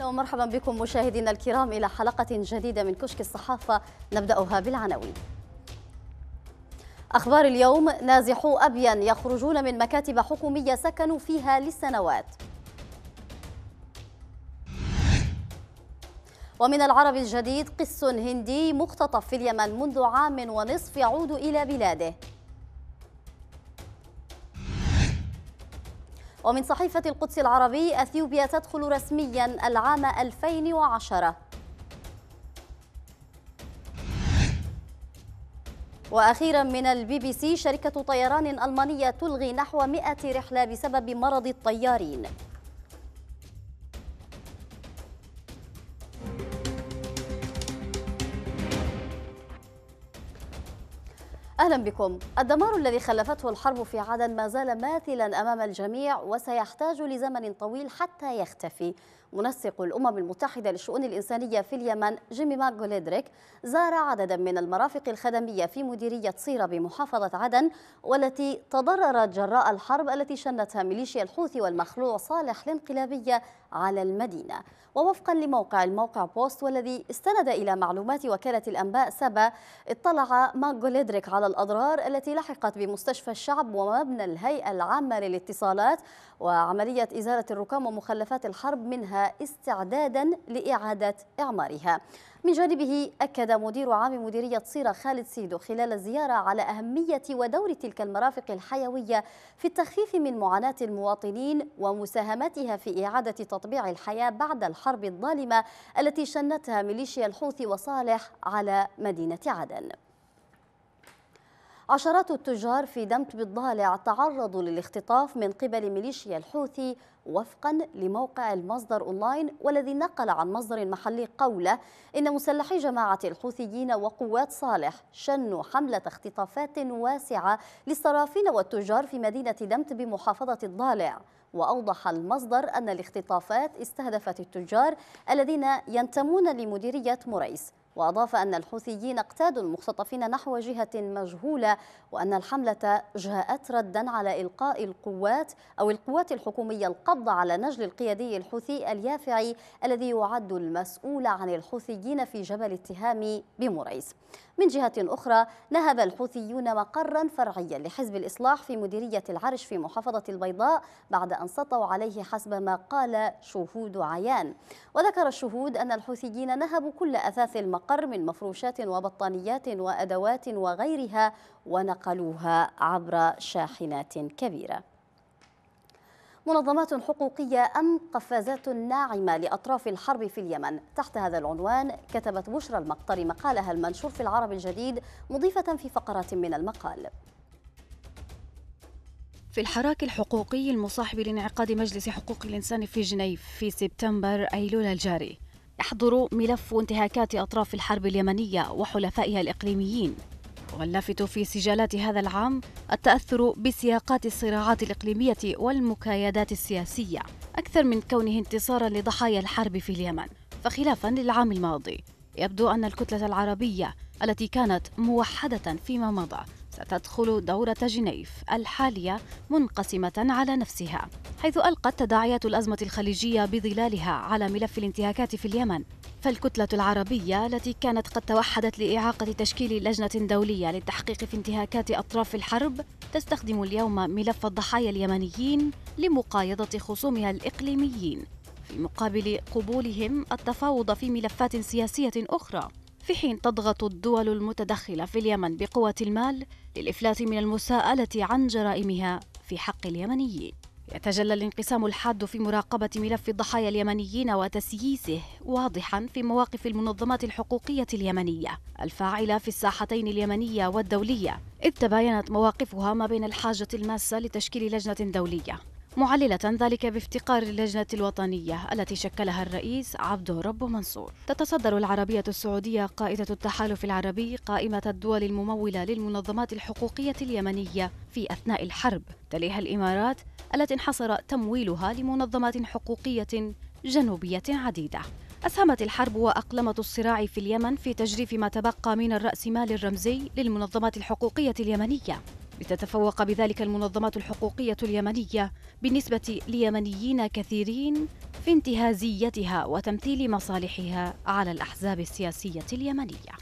أهلا ومرحبا بكم مشاهدينا الكرام إلى حلقة جديدة من كشك الصحافة، نبدأها بالعناوين. أخبار اليوم: نازحو أبين يخرجون من مكاتب حكومية سكنوا فيها لسنوات. ومن العرب الجديد: قس هندي مختطف في اليمن منذ عام ونصف يعود إلى بلاده. ومن صحيفة القدس العربي: أثيوبيا تدخل رسميا العام 2010. وأخيرا من البي بي سي: شركة طيران ألمانية تلغي نحو 100 رحلة بسبب مرض الطيارين. أهلا بكم. الدمار الذي خلفته الحرب في عدن ما زال ماثلا أمام الجميع وسيحتاج لزمن طويل حتى يختفي. منسق الأمم المتحدة للشؤون الإنسانية في اليمن جيمي ماغوليدريك زار عددا من المرافق الخدمية في مديرية صيرة بمحافظة عدن، والتي تضررت جراء الحرب التي شنتها ميليشيا الحوثي والمخلوع صالح الانقلابية على المدينة. ووفقا لموقع بوست والذي استند إلى معلومات وكالة الأنباء سبا، اطلع ماغوليدريك على الأضرار التي لحقت بمستشفى الشعب ومبنى الهيئة العامة للاتصالات وعملية إزالة الركام ومخلفات الحرب منها استعدادا لإعادة إعمارها. من جانبه أكد مدير عام مديرية صيرة خالد سيدو خلال الزيارة على أهمية ودور تلك المرافق الحيوية في التخفيف من معاناة المواطنين ومساهمتها في إعادة تطبيع الحياة بعد الحرب الظالمة التي شنتها ميليشيا الحوثي وصالح على مدينة عدن. عشرات التجار في دمت بالضالع تعرضوا للاختطاف من قبل ميليشيا الحوثي وفقا لموقع المصدر أونلاين، والذي نقل عن مصدر محلي قوله إن مسلحي جماعة الحوثيين وقوات صالح شنوا حملة اختطافات واسعة للصرافين والتجار في مدينة دمت بمحافظة الضالع. وأوضح المصدر أن الاختطافات استهدفت التجار الذين ينتمون لمديرية مريس، وأضاف أن الحوثيين اقتادوا المختطفين نحو جهة مجهولة، وأن الحملة جاءت ردا على إلقاء القوات الحكومية القبض على نجل القيادي الحوثي اليافعي الذي يعد المسؤول عن الحوثيين في جبل التهامي بمريس. من جهة أخرى، نهب الحوثيون مقرا فرعيا لحزب الإصلاح في مديرية العرش في محافظة البيضاء بعد أن سطوا عليه حسب ما قال شهود عيان. وذكر الشهود أن الحوثيين نهبوا كل أثاث المقر من مفروشات وبطانيات وأدوات وغيرها ونقلوها عبر شاحنات كبيرة. منظمات حقوقية أم قفازات ناعمة لأطراف الحرب في اليمن؟ تحت هذا العنوان كتبت بشرى المقطري مقالها المنشور في العرب الجديد، مضيفة في فقرات من المقال: في الحراك الحقوقي المصاحب لانعقاد مجلس حقوق الإنسان في جنيف في سبتمبر أيلول الجاري، يحضر ملف انتهاكات أطراف الحرب اليمنية وحلفائها الإقليميين. واللافت في سجالات هذا العام التأثر بسياقات الصراعات الإقليمية والمكايدات السياسية أكثر من كونه انتصارا لضحايا الحرب في اليمن. فخلافا للعام الماضي، يبدو أن الكتلة العربية التي كانت موحدة فيما مضى ستدخل دورة جنيف الحالية منقسمة على نفسها، حيث ألقت تداعيات الأزمة الخليجية بظلالها على ملف الانتهاكات في اليمن. فالكتلة العربية التي كانت قد توحدت لإعاقة تشكيل لجنة دولية للتحقيق في انتهاكات أطراف الحرب تستخدم اليوم ملف الضحايا اليمنيين لمقايضة خصومها الإقليميين، في مقابل قبولهم التفاوض في ملفات سياسية أخرى، في حين تضغط الدول المتدخلة في اليمن بقوة المال للإفلات من المساءلة عن جرائمها في حق اليمنيين. يتجلى الانقسام الحاد في مراقبة ملف الضحايا اليمنيين وتسييسه واضحا في مواقف المنظمات الحقوقية اليمنية الفاعلة في الساحتين اليمنية والدولية، إذ تباينت مواقفها ما بين الحاجة الماسة لتشكيل لجنة دولية، معللة ذلك بافتقار اللجنة الوطنية التي شكلها الرئيس عبده رب منصور. تتصدر العربية السعودية قائدة التحالف العربي قائمة الدول الممولة للمنظمات الحقوقية اليمنية في أثناء الحرب، تليها الإمارات التي انحصر تمويلها لمنظمات حقوقية جنوبية عديدة. أسهمت الحرب وأقلمة الصراع في اليمن في تجريف ما تبقى من الرأسمال الرمزي للمنظمات الحقوقية اليمنية، لتتفوق بذلك المنظمات الحقوقية اليمنية بالنسبة ليمنيين كثيرين في انتهازيتها وتمثيل مصالحها على الأحزاب السياسية اليمنية.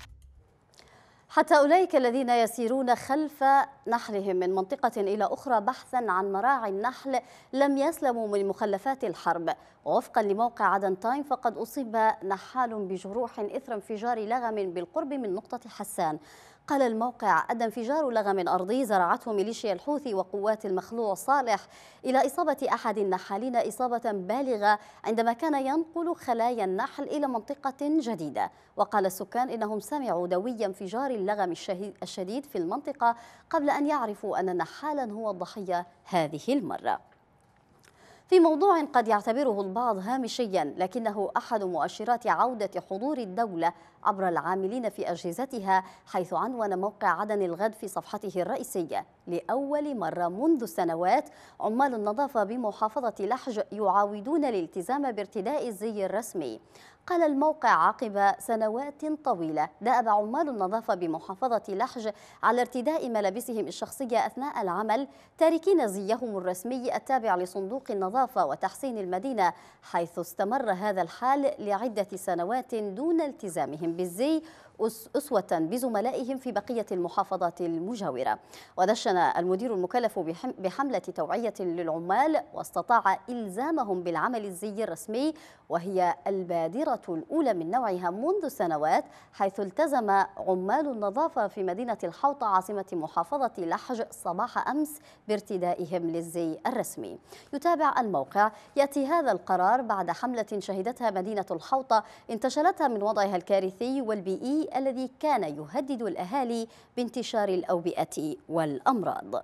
حتى أولئك الذين يسيرون خلف نحلهم من منطقة إلى أخرى بحثا عن مراعي النحل لم يسلموا من مخلفات الحرب. ووفقا لموقع عدن تايم فقد أصيب نحال بجروح إثر انفجار لغم بالقرب من نقطة حسان. قال الموقع أدى انفجار لغم أرضي زرعته ميليشيا الحوثي وقوات المخلوع صالح إلى إصابة أحد النحالين إصابة بالغة عندما كان ينقل خلايا النحل إلى منطقة جديدة. وقال السكان إنهم سمعوا دوي انفجار اللغم الشديد في المنطقة قبل أن يعرفوا أن نحالا هو الضحية هذه المرة. في موضوع قد يعتبره البعض هامشيا لكنه أحد مؤشرات عودة حضور الدولة عبر العاملين في أجهزتها، حيث عنون موقع عدن الغد في صفحته الرئيسية: لأول مرة منذ سنوات عمال النظافة بمحافظة لحج يعاودون الالتزام بارتداء الزي الرسمي. قال الموقع عقب سنوات طويلة دأب عمال النظافة بمحافظة لحج على ارتداء ملابسهم الشخصية أثناء العمل، تاركين زيهم الرسمي التابع لصندوق النظافة وتحسين المدينة، حيث استمر هذا الحال لعدة سنوات دون التزامهم بالزي أسوة بزملائهم في بقية المحافظات المجاورة. ودشن المدير المكلف بحملة توعية للعمال واستطاع إلزامهم بالعمل الزي الرسمي، وهي البادرة الأولى من نوعها منذ سنوات، حيث التزم عمال النظافة في مدينة الحوطة عاصمة محافظة لحج صباح أمس بارتدائهم للزي الرسمي. يتابع الموقع: يأتي هذا القرار بعد حملة شهدتها مدينة الحوطة انتشلتها من وضعها الكارثي والبيئي الذي كان يهدد الأهالي بانتشار الأوبئة والأمراض.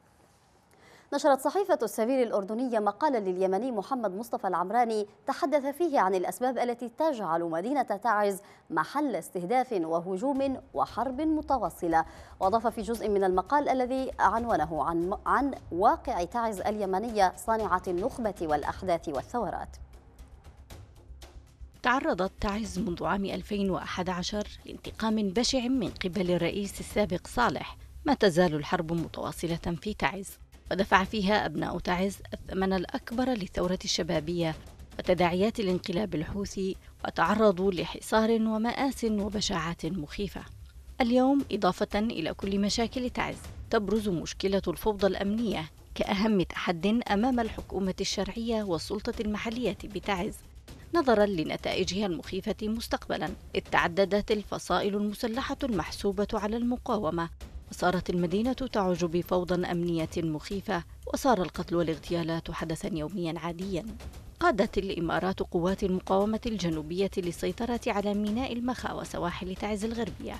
نشرت صحيفة السبيل الأردنية مقالا لليمني محمد مصطفى العمراني تحدث فيه عن الأسباب التي تجعل مدينة تعز محل استهداف وهجوم وحرب متواصلة. وأضاف في جزء من المقال الذي عنونه عن واقع تعز اليمنية صانعة النخبة والأحداث والثورات: تعرضت تعز منذ عام 2011 لانتقام بشع من قبل الرئيس السابق صالح، ما تزال الحرب متواصلة في تعز، ودفع فيها أبناء تعز الثمن الأكبر للثورة الشبابية وتداعيات الانقلاب الحوثي، وتعرضوا لحصار ومآس وبشاعات مخيفة. اليوم إضافة إلى كل مشاكل تعز تبرز مشكلة الفوضى الأمنية كأهم تحد أمام الحكومة الشرعية والسلطة المحلية بتعز، نظرا لنتائجها المخيفة مستقبلا، إذ تعددت الفصائل المسلحة المحسوبة على المقاومة، وصارت المدينة تعج بفوضى أمنية مخيفة، وصار القتل والاغتيالات حدثا يوميا عاديا. قادت الإمارات قوات المقاومة الجنوبية للسيطرة على ميناء المخا وسواحل تعز الغربية،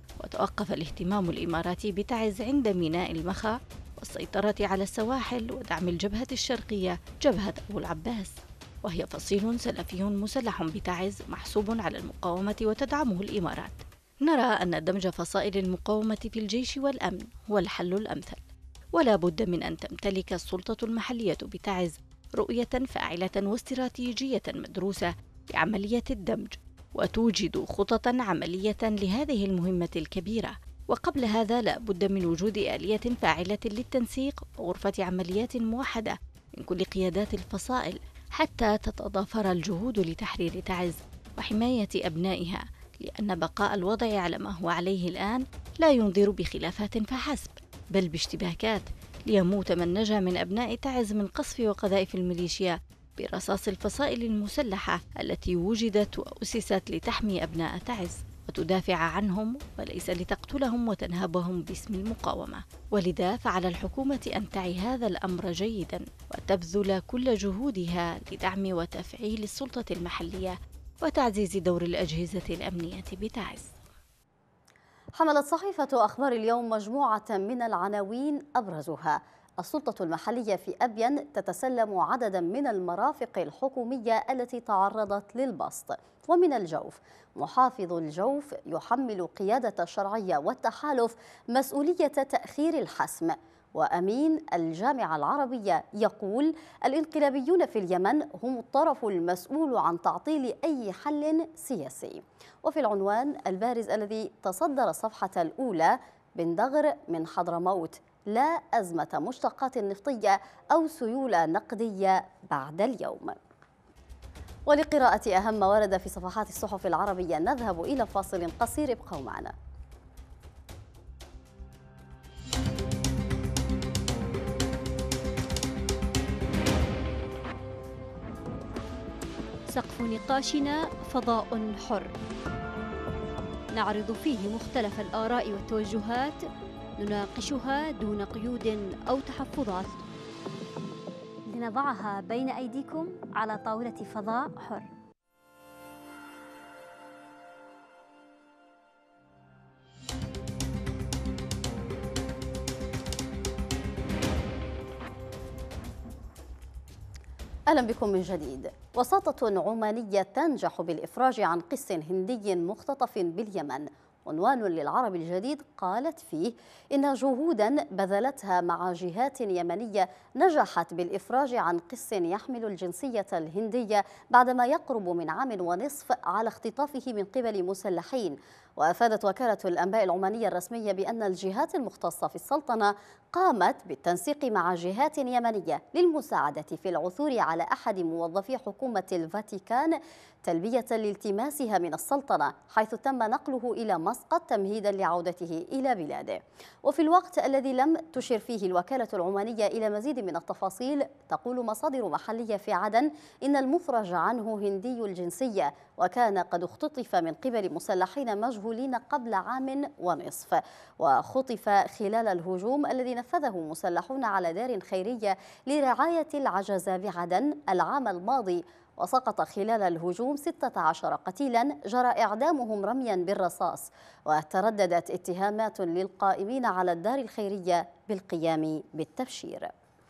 وتوقف الاهتمام الإماراتي بتعز عند ميناء المخا والسيطرة على السواحل ودعم الجبهة الشرقية جبهة أبو العباس، وهي فصيل سلفي مسلح بتعز محسوب على المقاومة وتدعمه الإمارات. نرى أن دمج فصائل المقاومة في الجيش والأمن هو الحل الأمثل، ولا بد من أن تمتلك السلطة المحلية بتعز رؤية فاعلة واستراتيجية مدروسة لعملية الدمج، وتوجد خططا عملية لهذه المهمة الكبيرة. وقبل هذا لا بد من وجود آلية فاعلة للتنسيق وغرفة عمليات موحدة من كل قيادات الفصائل حتى تتضافر الجهود لتحرير تعز وحماية أبنائها، لأن بقاء الوضع على ما هو عليه الآن لا ينذر بخلافات فحسب، بل باشتباكات، ليموت من نجا من أبناء تعز من قصف وقذائف الميليشيا برصاص الفصائل المسلحة التي وجدت وأسست لتحمي أبناء تعز وتدافع عنهم وليس لتقتلهم وتنهبهم باسم المقاومة. ولذا فعلى الحكومة أن تعي هذا الأمر جيدا وتبذل كل جهودها لدعم وتفعيل السلطة المحلية وتعزيز دور الأجهزة الأمنية بتعز. حملت صحيفة أخبار اليوم مجموعة من العناوين أبرزها: السلطة المحلية في أبين تتسلم عددا من المرافق الحكومية التي تعرضت للبسط. ومن الجوف: محافظ الجوف يحمل قيادة الشرعية والتحالف مسؤولية تأخير الحسم. وأمين الجامعة العربية يقول: الانقلابيون في اليمن هم الطرف المسؤول عن تعطيل أي حل سياسي. وفي العنوان البارز الذي تصدر الصفحة الأولى: بن دغر من حضرموت: لا أزمة مشتقات نفطية أو سيولة نقدية بعد اليوم. ولقراءة أهم ما ورد في صفحات الصحف العربية نذهب إلى فاصل قصير، ابقوا معنا. سقف نقاشنا فضاء حر، نعرض فيه مختلف الآراء والتوجهات، نناقشها دون قيود أو تحفظات، لنضعها بين أيديكم على طاولة فضاء حر. أهلا بكم من جديد. وساطة عمانية تنجح بالإفراج عن قس هندي مختطف باليمن. عنوان للعرب الجديد قالت فيه إن جهودا بذلتها مع جهات يمنية نجحت بالإفراج عن قس يحمل الجنسية الهندية بعدما يقرب من عام ونصف على اختطافه من قبل مسلحين. وأفادت وكالة الأنباء العمانية الرسمية بأن الجهات المختصة في السلطنة قامت بالتنسيق مع جهات يمنية للمساعدة في العثور على أحد موظفي حكومة الفاتيكان تلبية لالتماسها من السلطنة، حيث تم نقله إلى مسقط تمهيدا لعودته إلى بلاده. وفي الوقت الذي لم تشر فيه الوكالة العمانية إلى مزيد من التفاصيل، تقول مصادر محلية في عدن إن المفرج عنه هندي الجنسية، وكان قد اختطف من قبل مسلحين مجهولين قبل عام ونصف، وخطف خلال الهجوم الذي نفذه مسلحون على دار خيرية لرعاية العجزة بعدن العام الماضي. وسقط خلال الهجوم 16 قتيلا جرى إعدامهم رميا بالرصاص. وترددت اتهامات للقائمين على الدار الخيرية بالقيام بالتبشير.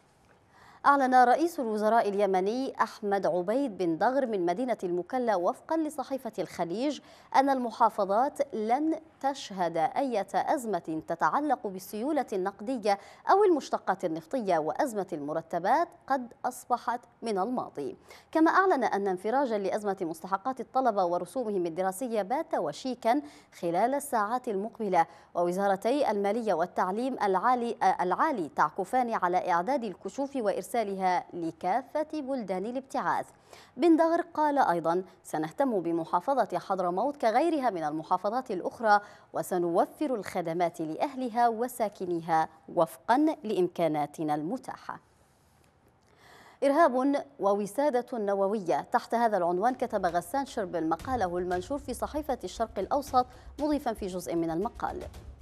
أعلن رئيس الوزراء اليمني أحمد عبيد بن دغر من مدينة المكلا وفقا لصحيفة الخليج أن المحافظات لن تشهد أي أزمة تتعلق بالسيولة النقدية أو المشتقات النفطية، وأزمة المرتبات قد أصبحت من الماضي. كما أعلن أن انفراجا لأزمة مستحقات الطلبة ورسومهم الدراسية بات وشيكا خلال الساعات المقبلة، ووزارتي المالية والتعليم العالي تعكفان على إعداد الكشوف وإرسالها لكافة بلدان الابتعاث. بن دغر قال أيضا: سنهتم بمحافظة حضرموت كغيرها من المحافظات الأخرى، وسنوفر الخدمات لأهلها وساكنيها وفقا لإمكاناتنا المتاحة. إرهاب ووسادة نووية، تحت هذا العنوان كتب غسان شربل مقاله المنشور في صحيفة الشرق الأوسط، مضيفا في جزء من المقال: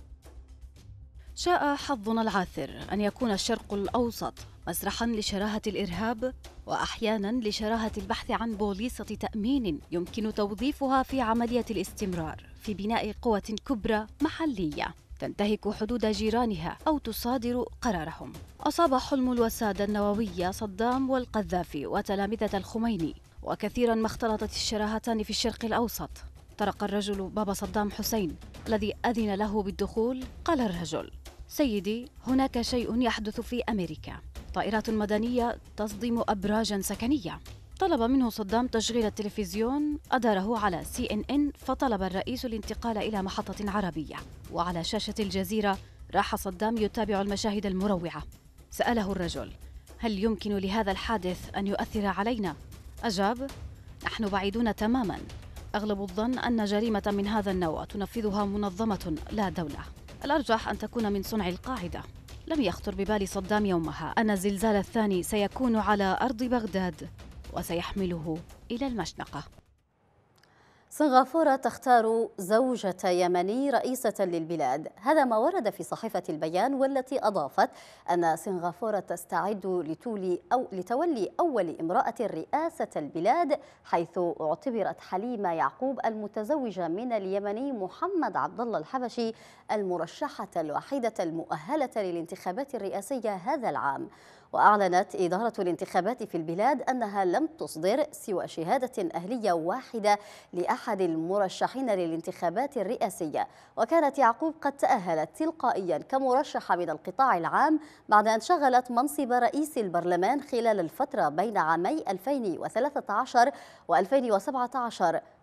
شاء حظنا العاثر أن يكون الشرق الأوسط مسرحاً لشراهة الإرهاب، وأحياناً لشراهة البحث عن بوليصة تأمين يمكن توظيفها في عملية الاستمرار في بناء قوة كبرى محلية تنتهك حدود جيرانها أو تصادر قرارهم. أصاب حلم الوسادة النووية صدام والقذافي وتلامذة الخميني، وكثيراً ما اختلطت الشراهتان في الشرق الأوسط. طرق الرجل باب صدام حسين الذي أذن له بالدخول. قال الرجل: سيدي، هناك شيء يحدث في أمريكا، طائرات مدنية تصدم أبراجا سكنية. طلب منه صدام تشغيل التلفزيون، أداره على CNN، فطلب الرئيس الانتقال إلى محطة عربية، وعلى شاشة الجزيرة راح صدام يتابع المشاهد المروعة. سأله الرجل: هل يمكن لهذا الحادث أن يؤثر علينا؟ أجاب: نحن بعيدون تماما، أغلب الظن أن جريمة من هذا النوع تنفذها منظمة لا دولة، الأرجح أن تكون من صنع القاعدة. لم يخطر ببال صدام يومها أن الزلزال الثاني سيكون على أرض بغداد وسيحمله إلى المشنقة. سنغافورة تختار زوجة يمني رئيسة للبلاد، هذا ما ورد في صحيفة البيان، والتي أضافت أن سنغافورة تستعد لتولي أول امرأة رئاسة البلاد، حيث اعتبرت حليمة يعقوب المتزوجة من اليمني محمد عبد الله الحبشي المرشحة الوحيدة المؤهلة للانتخابات الرئاسية هذا العام. وأعلنت إدارة الانتخابات في البلاد أنها لم تصدر سوى شهادة أهلية واحدة لأحد المرشحين للانتخابات الرئاسية، وكانت يعقوب قد تأهلت تلقائيا كمرشحة من القطاع العام بعد أن شغلت منصب رئيس البرلمان خلال الفترة بين عامي 2013 و2017،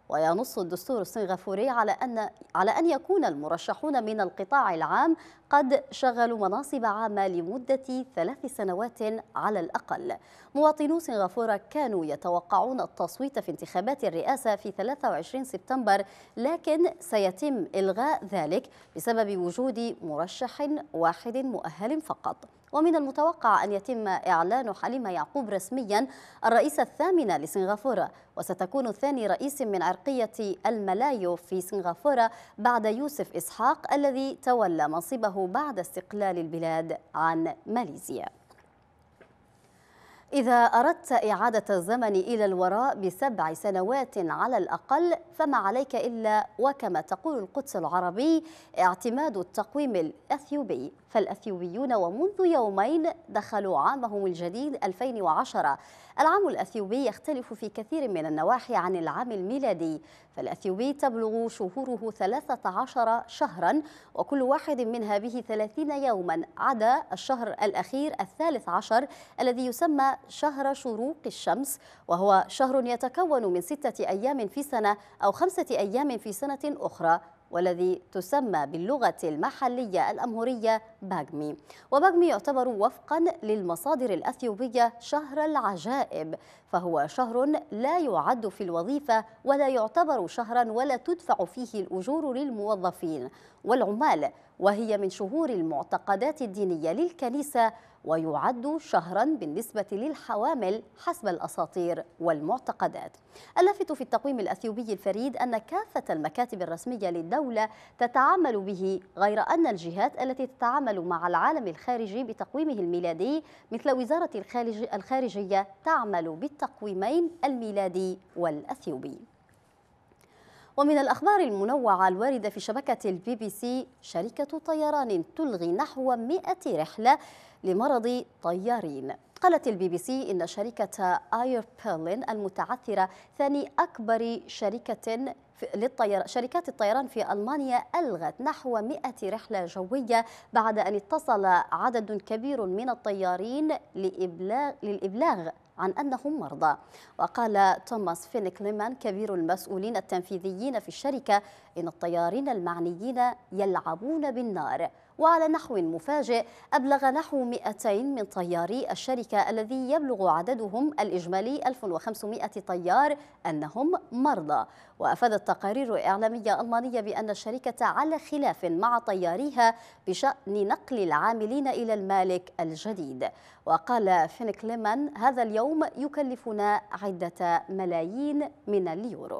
وينص الدستور السنغافوري على أن يكون المرشحون من القطاع العام قد شغلوا مناصب عامة لمدة 3 سنوات على الأقل. مواطنو سنغافورة كانوا يتوقعون التصويت في انتخابات الرئاسة في 23 سبتمبر، لكن سيتم إلغاء ذلك بسبب وجود مرشح واحد مؤهل فقط. ومن المتوقع أن يتم إعلان حليمة يعقوب رسميا الرئيسة الثامنة لسنغافورة، وستكون ثاني رئيس من عرقية الملايو في سنغافورة بعد يوسف إسحاق الذي تولى منصبه بعد استقلال البلاد عن ماليزيا. إذا أردت إعادة الزمن إلى الوراء ب7 سنوات على الأقل فما عليك إلا، وكما تقول القدس العربي، اعتماد التقويم الأثيوبي. فالأثيوبيون ومنذ يومين دخلوا عامهم الجديد 2010. العام الأثيوبي يختلف في كثير من النواحي عن العام الميلادي، فالأثيوبي تبلغ شهوره 13 شهرا، وكل واحد منها به 30 يوما عدا الشهر الأخير 13 الذي يسمى شهر شروق الشمس، وهو شهر يتكون من 6 أيام في سنة أو 5 أيام في سنة أخرى، والذي تسمى باللغة المحلية الأمهرية باغمي. وباغمي يعتبر وفقا للمصادر الأثيوبية شهر العجائب، فهو شهر لا يعد في الوظيفة ولا يعتبر شهرا ولا تدفع فيه الأجور للموظفين والعمال، وهي من شهور المعتقدات الدينية للكنيسة، ويعد شهرا بالنسبة للحوامل حسب الأساطير والمعتقدات. اللافت في التقويم الأثيوبي الفريد أن كافة المكاتب الرسمية للدولة تتعامل به، غير أن الجهات التي تتعامل مع العالم الخارجي بتقويمه الميلادي مثل وزارة الخارجية تعمل بالتقويمين الميلادي والأثيوبي. ومن الأخبار المنوعة الواردة في شبكة الBBC، شركة طيران تلغي نحو 100 رحلة لمرض طيارين. قالت الBBC إن شركة آير بيرلين المتعثرة ثاني أكبر شركات الطيران في ألمانيا ألغت نحو 100 رحلة جوية بعد أن اتصل عدد كبير من الطيارين للإبلاغ عن أنهم مرضى. وقال توماس فينيكليمان كبير المسؤولين التنفيذيين في الشركة إن الطيارين المعنيين يلعبون بالنار. وعلى نحو مفاجئ أبلغ نحو 200 من طياري الشركة الذي يبلغ عددهم الإجمالي 1500 طيار أنهم مرضى. وأفادت تقارير إعلامية ألمانية بأن الشركة على خلاف مع طياريها بشأن نقل العاملين إلى المالك الجديد. وقال فينيكليمان هذا اليوم يكلفنا عدة ملايين من اليورو.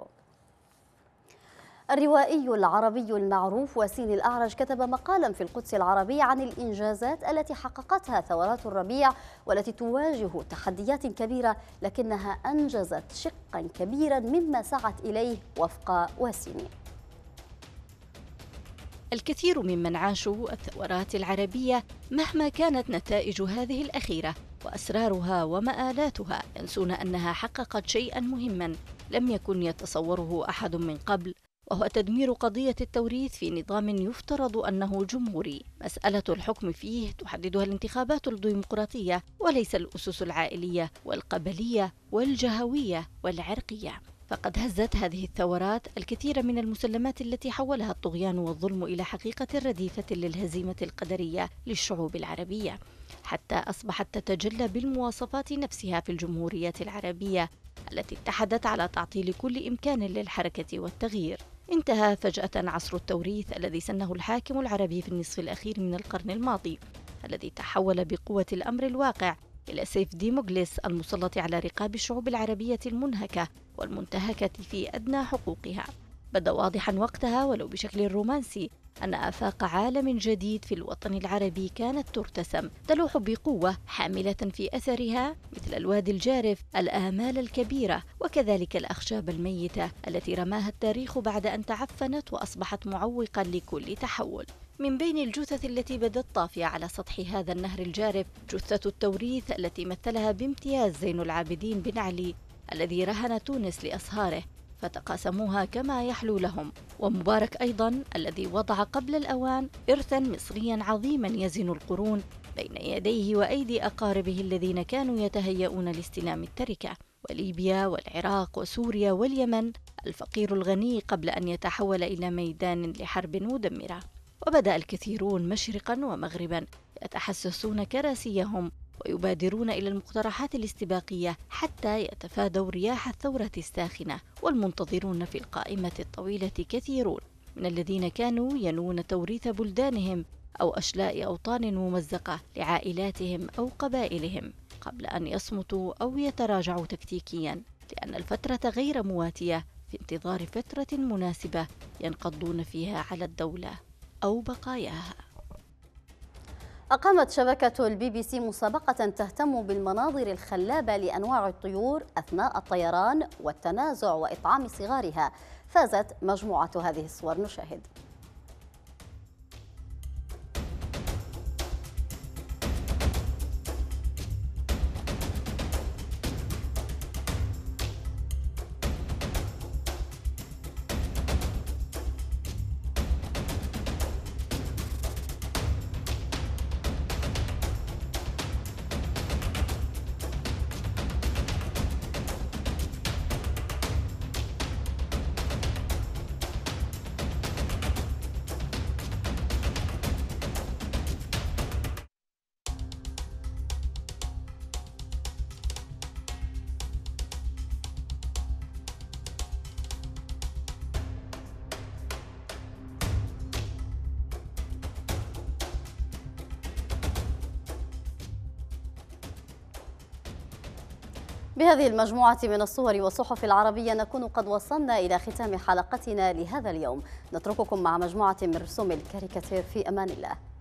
الروائي العربي المعروف وسيم الأعرج كتب مقالا في القدس العربي عن الإنجازات التي حققتها ثورات الربيع والتي تواجه تحديات كبيرة، لكنها أنجزت شقا كبيرا مما سعت إليه وفق وسيم. الكثير ممن عاشوا الثورات العربية مهما كانت نتائج هذه الأخيرة وأسرارها ومآلاتها ينسون أنها حققت شيئا مهما لم يكن يتصوره أحد من قبل، وهو تدمير قضية التوريث في نظام يفترض أنه جمهوري. مسألة الحكم فيه تحددها الانتخابات الديمقراطية وليس الأسس العائلية والقبلية والجهوية والعرقية. فقد هزت هذه الثورات الكثير من المسلمات التي حولها الطغيان والظلم إلى حقيقة رديفة للهزيمة القدرية للشعوب العربية، حتى أصبحت تتجلى بالمواصفات نفسها في الجمهوريات العربية التي اتحدت على تعطيل كل إمكان للحركة والتغيير. انتهى فجأة عصر التوريث الذي سنه الحاكم العربي في النصف الأخير من القرن الماضي، الذي تحول بقوة الأمر الواقع إلى سيف ديموغليس المسلط على رقاب الشعوب العربية المنهكة والمنتهكة في أدنى حقوقها. بدا واضحا وقتها ولو بشكل رومانسي أن آفاق عالم جديد في الوطن العربي كانت ترتسم، تلوح بقوة حاملة في أثرها مثل الوادي الجارف الآمال الكبيرة وكذلك الأخشاب الميتة التي رماها التاريخ بعد أن تعفنت وأصبحت معوقا لكل تحول. من بين الجثث التي بدت طافية على سطح هذا النهر الجارف جثة التوريث التي مثلها بامتياز زين العابدين بن علي الذي رهن تونس لأصهاره فتقاسموها كما يحلو لهم، ومبارك أيضا الذي وضع قبل الأوان إرثا مصريا عظيما يزن القرون بين يديه وأيدي أقاربه الذين كانوا يتهيئون لاستلام التركة. وليبيا والعراق وسوريا واليمن الفقير الغني قبل أن يتحول إلى ميدان لحرب مدمرة. وبدأ الكثيرون مشرقا ومغربا يتحسسون كراسيهم ويبادرون إلى المقترحات الاستباقية حتى يتفادوا رياح الثورة الساخنة. والمنتظرون في القائمة الطويلة كثيرون من الذين كانوا ينوون توريث بلدانهم أو أشلاء أوطان ممزقة لعائلاتهم أو قبائلهم قبل أن يصمتوا أو يتراجعوا تكتيكيا، لأن الفترة غير مواتية في انتظار فترة مناسبة ينقضون فيها على الدولة أو بقاياها. أقامت شبكة الBBC مسابقة تهتم بالمناظر الخلابة لأنواع الطيور أثناء الطيران والتنازع وإطعام صغارها. فازت مجموعة هذه الصور، نشاهد. بهذه المجموعة من الصور والصحف العربية نكون قد وصلنا إلى ختام حلقتنا لهذا اليوم. نترككم مع مجموعة من رسوم الكاريكاتير في أمان الله.